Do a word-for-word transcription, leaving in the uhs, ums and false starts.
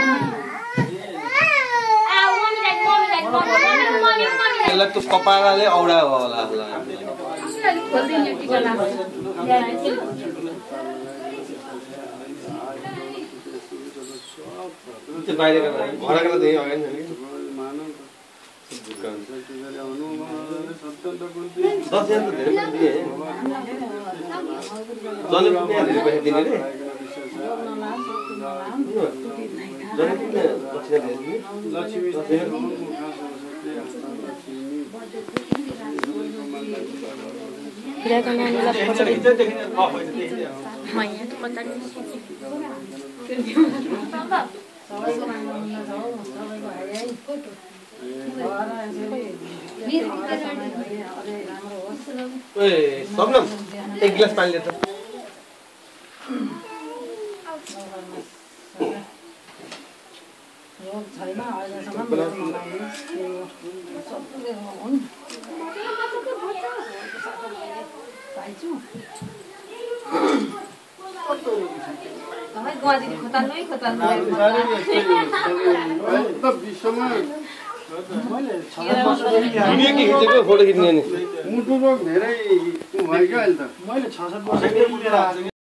यसलाई त्यो कपालाले औडा होला होला त्यो बाहिरको घरको त्यही अगाडि छ नि दस हजार त धेरै पैसा दिए जने पनि धेरै पैसा दिने रे जने पनि दक्षिणा दिने लक्ष्मी किराको नानीलाई फोटो देखिन मैया त पता नि सबैको नानी छ सबैको है फोटो ओए सबनम एक गिलास पानी ले त यो छैन अहिलेसम्म सबले हुन् पाइछु तपाईँ गुवाहाटी खोताल्नै खोताल्नु विश्वमा मैले दुनिया के खिचेको फोटो खिच्ने नि मुटु रोग धेरै भयो क्या अहिले त मैले छ सात वर्ष